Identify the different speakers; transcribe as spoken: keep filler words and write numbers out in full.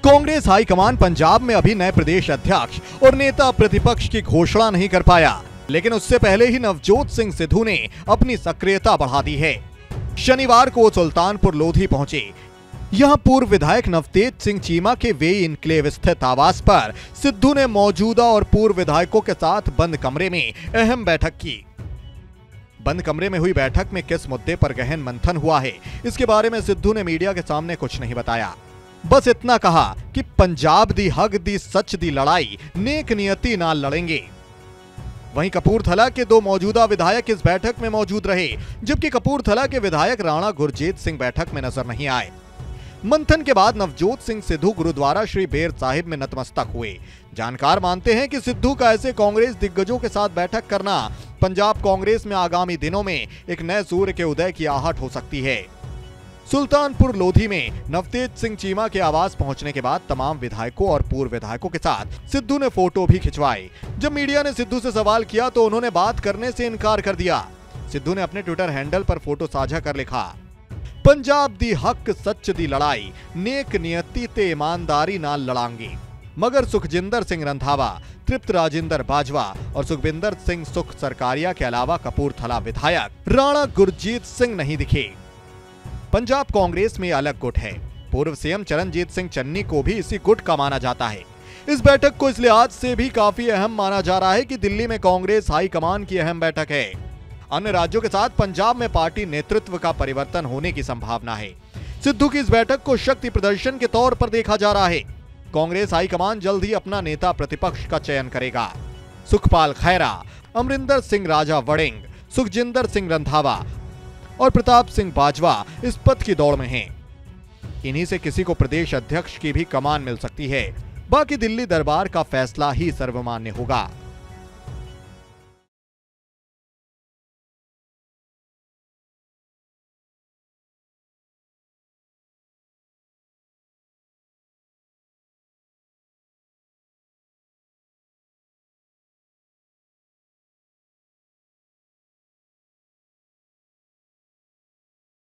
Speaker 1: Congress high command Punjab में अभी नए प्रदेश अध्यक्ष और नेता प्रतिपक्ष की घोषणा नहीं कर पाया, लेकिन उससे पहले ही नवजोत सिंह सिद्धू ने अपनी सक्रियता बढ़ा दी है। शनिवार को सुल्तानपुर लोधी पहुंचे। यहां पूर्व विधायक नवतेज सिंह चीमा के वे इनक्लेव स्थित आवास पर सिद्धू ने मौजूदा और पूर्व विधायकों के साथ बंद कमरे में अहम बैठक की। बंद कमरे में हुई बैठक में किस मुद्दे पर गहन मंथन हुआ है, इसके बारे में सिद्धू ने मीडिया के सामने कुछ नहीं बताया। बस इतना कहा कि पंजाब दी हक दी सच दी लड़ाई नेक नियति नाल लड़ेंगे। वहीं कपूरथला के दो मौजूदा विधायक इस बैठक में मौजूद रहे, जबकि कपूरथला के विधायक राणा गुरजीत सिंह बैठक में नजर नहीं आए। मंथन के बाद नवजोत सिंह सिद्धू गुरुद्वारा श्री बेर साहिब में नतमस्तक हुए। जानकार मानते हैं कि सिद्धू का ऐसे कांग्रेस दिग्गजों के साथ बैठक करना पंजाब कांग्रेस में आगामी दिनों में एक नए सूर्य के उदय की आहट हो सकती है। सुल्तानपुर लोधी में नवतेज सिंह चीमा के आवास पहुंचने के बाद तमाम विधायकों और पूर्व विधायकों के साथ सिद्धू ने फोटो भी खिंचवाए। जब मीडिया ने सिद्धू से सवाल किया तो उन्होंने बात करने से इनकार कर दिया। सिद्धू ने अपने ट्विटर हैंडल पर फोटो साझा कर लिखा, पंजाब दी हक सच दी लड़ाई नेक नियति ते ईमानदारी नाल लड़ांगे, मगर सुखजिंदर सिंह रंधावा, तृप्त राजिंदर बाजवा और सुखबिंदर सिंह सुख सरकारिया के अलावा कपूरथला विधायक राणा गुरजीत सिंह नहीं दिखे। पंजाब कांग्रेस में अलग गुट है। पूर्व सीएम चरणजीत सिंह चन्नी को भी इसी गुट का माना जाता है। इस बैठक को इस लिहाज से भी काफी अहम माना जा रहा है कि दिल्ली में कांग्रेस हाईकमान की अहम बैठक है। अन्य राज्यों के साथ पंजाब में पार्टी नेतृत्व का परिवर्तन होने की संभावना है। सिद्धू की इस बैठक को शक्ति प्रदर्शन के तौर पर देखा जा रहा है। कांग्रेस हाईकमान जल्द ही अपना नेता प्रतिपक्ष का चयन करेगा। सुखपाल खैरा, अमरिंदर सिंह राजा वड़िंग, सुखजिंदर सिंह रंधावा और प्रताप सिंह बाजवा इस पद की दौड़ में हैं। इन्हीं से किसी को प्रदेश अध्यक्ष की भी कमान मिल सकती है। बाकी दिल्ली दरबार का फैसला ही सर्वमान्य होगा।